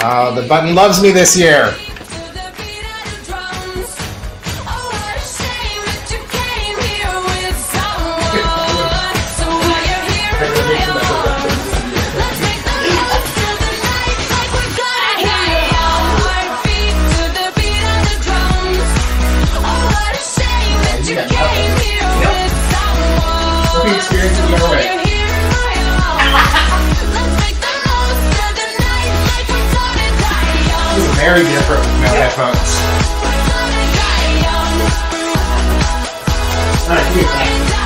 The button loves me this year. Very different with no headphones. Alright, give me that.